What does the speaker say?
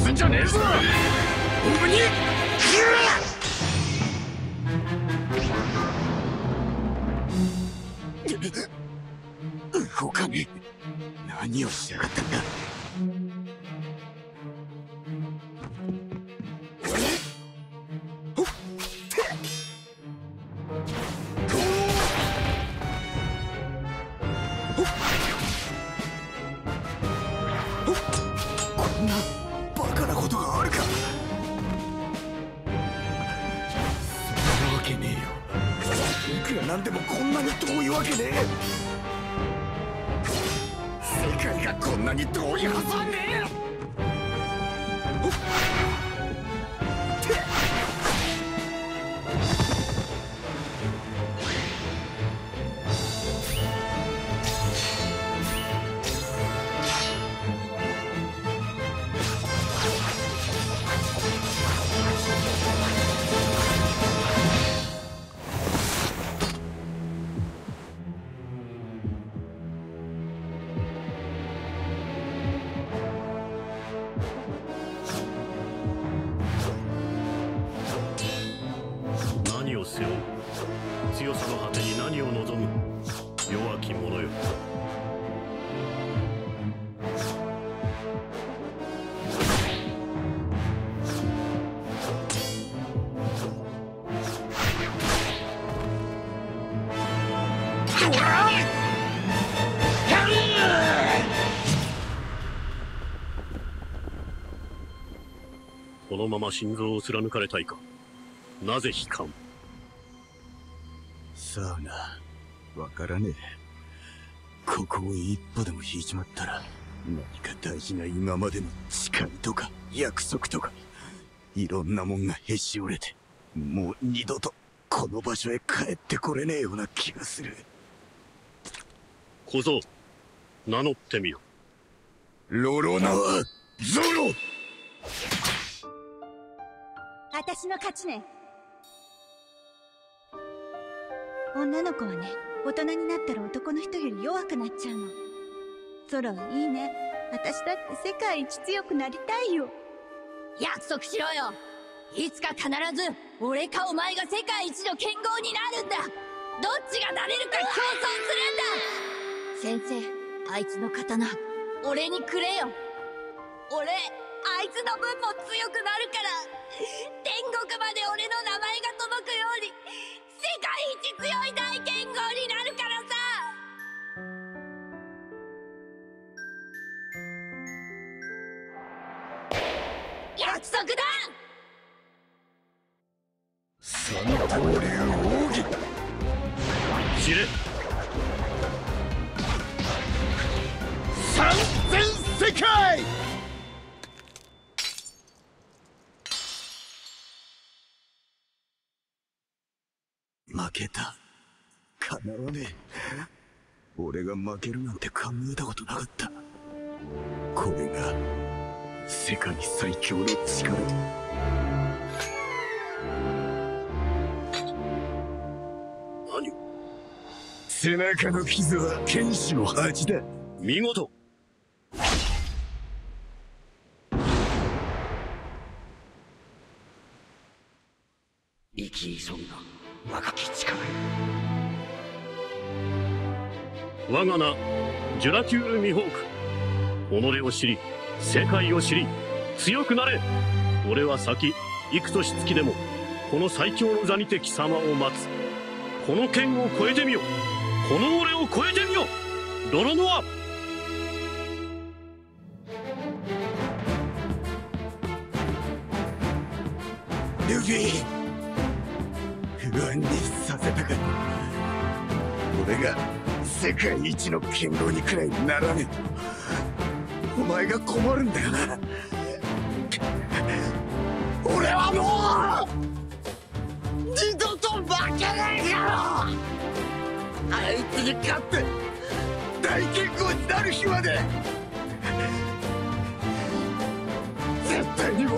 すんじゃねえぞ。鬼動かねえ。何をしやがったんだ。こんなバカなことがあるか。そんなわけねえよ。いくらなんでもこんなに遠いわけねえ。世界がこんなに遠いはずはねえ。 何を背負う。強さの果てに何を望む。弱き者よ。このまま心臓を貫かれたいか。なぜ悲観。 さあな、わからねえ。ここを一歩でも引いちまったら、何か大事な今までの誓いとか約束とか、いろんなもんがへし折れて、もう二度とこの場所へ帰ってこれねえような気がする。 小僧、名乗ってみよ。 ロロナはゾロ。 私の勝ちね。女の子はね、大人になったら男の人より弱くなっちゃうの。ゾロはいいね。私だって世界一強くなりたいよ。 約束しろよ。いつか必ず俺かお前が世界一の剣豪になるんだ。どっちがなれるか競争するんだ。先生、あいつの刀俺にくれよ。俺あいつの分も強くなるから、天国まで俺の名前が届くように世界一強い大剣豪になるからさ。約束だ。 三刀流奥義。 知れ。 三千世界。負けた。かなわねえ。俺が負けるなんて考えたことなかった。これが世界最強の力だ。 何。 背中の傷は剣士の恥だ。 見事。 生き急ぐな若き力よ。 我が名ジュラキュール・ミホーク。己を知り世界を知り強くなれ。俺は先幾年月でもこの最強の座にて貴様を待つ。この剣を超えてみよ。この俺を超えてみよ。ロロノア。 ルフィ、不安にさせたか。俺が世界一の剣豪にくらいならねえとお前が困るんだよな。俺はもう二度と負けないよ。あいつに勝って大剣豪になる日まで絶対に